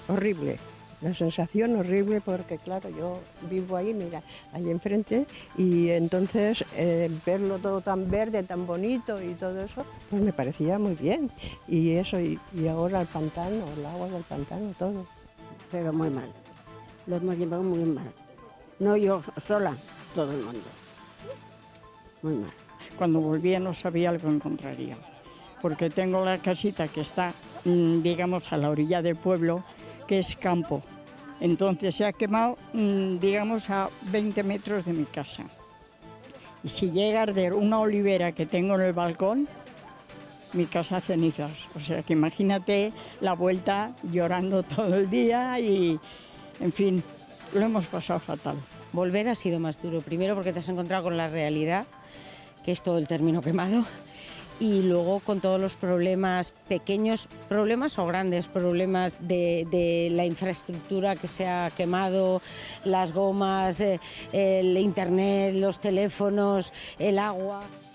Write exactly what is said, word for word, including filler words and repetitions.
horrible. La sensación horrible porque, claro, yo vivo ahí, mira, ahí enfrente, y entonces eh, verlo todo tan verde, tan bonito y todo eso, pues me parecía muy bien. Y eso, y, y ahora el pantano, el agua del pantano, todo. Pero muy mal, lo hemos llevado muy mal. No yo sola, todo el mundo. Muy mal. Cuando volvía no sabía lo que encontraría, porque tengo la casita que está, digamos, a la orilla del pueblo, que es campo. Entonces se ha quemado, digamos, a veinte metros de mi casa. Y si llega a arder una olivera que tengo en el balcón, mi casa a cenizas. O sea que imagínate la vuelta llorando todo el día y, en fin, lo hemos pasado fatal. Volver ha sido más duro, primero porque te has encontrado con la realidad, que es todo el término quemado, y luego con todos los problemas, pequeños problemas o grandes problemas de, de la infraestructura que se ha quemado, las gomas, eh, el internet, los teléfonos, el agua.